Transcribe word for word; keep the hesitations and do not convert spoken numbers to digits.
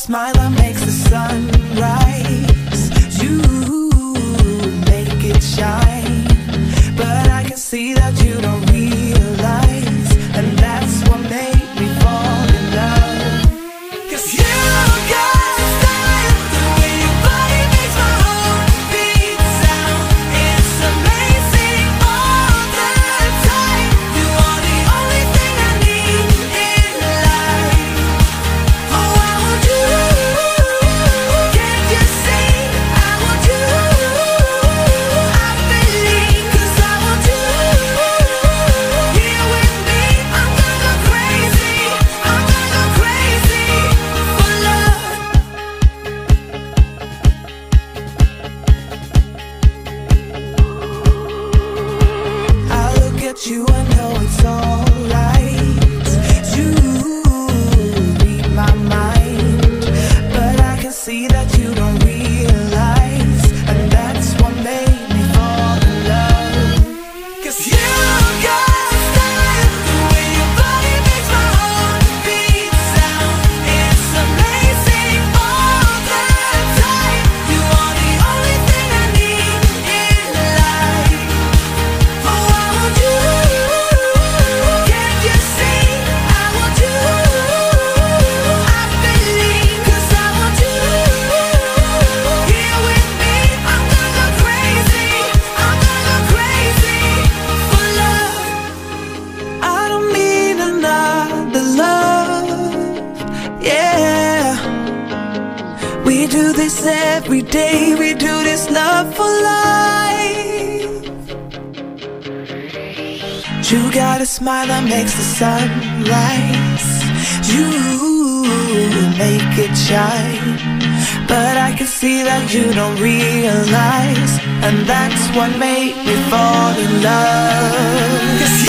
smile that makes the sun rise. You make it shine, but I can see that you don't realize, and that's what made me fall in love. 'Cause you got style, the way your body makes my heart beat sound. It's amazing all the time. You are the only thing I need in life. Oh, I want you. Can't you see? I want you. I believe, 'cause I want you. Here with me, I'm gonna go crazy. I'm gonna go crazy for love. I look at you, I know it's alright. You read my mind, but I can see that you don't realize, and that's what made me fall in love. 'Cause you got style, the way your body makes my heart beat sound. It's amazing all the time. You are the only thing I need in life. Oh, I want you. Can't you see? I want you. I believe, 'cause I want you. Here with me, I'm gonna go crazy. I'm gonna go crazy for love. I don't need another love. Yeah, we do this every day. We do this love for life. You got a smile that makes the sun rise. You make it shine, but I can see that you don't realize, and that's what made me fall in love. 'Cause